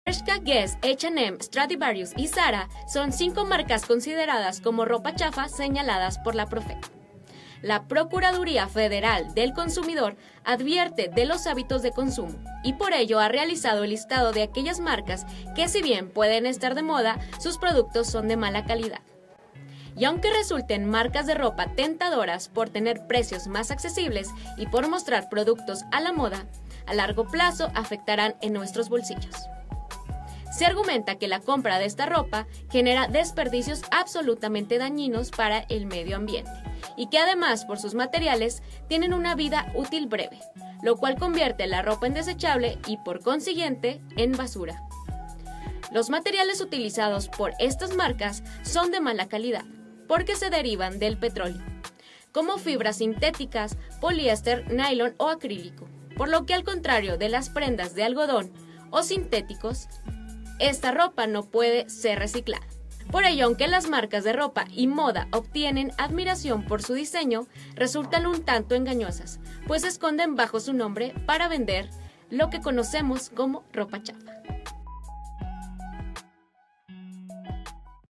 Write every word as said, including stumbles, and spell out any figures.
Bershka, Guess, H and M, Stradivarius y Zara son cinco marcas consideradas como ropa chafa señaladas por la Profeco. La Procuraduría Federal del Consumidor advierte de los hábitos de consumo y por ello ha realizado el listado de aquellas marcas que, si bien pueden estar de moda, sus productos son de mala calidad. Y aunque resulten marcas de ropa tentadoras por tener precios más accesibles y por mostrar productos a la moda, a largo plazo afectarán en nuestros bolsillos. Se argumenta que la compra de esta ropa genera desperdicios absolutamente dañinos para el medio ambiente y que además por sus materiales tienen una vida útil breve, lo cual convierte la ropa en desechable y por consiguiente en basura. Los materiales utilizados por estas marcas son de mala calidad porque se derivan del petróleo, como fibras sintéticas, poliéster, nylon o acrílico, por lo que al contrario de las prendas de algodón o sintéticos, esta ropa no puede ser reciclada. Por ello, aunque las marcas de ropa y moda obtienen admiración por su diseño, resultan un tanto engañosas, pues se esconden bajo su nombre para vender lo que conocemos como ropa chafa.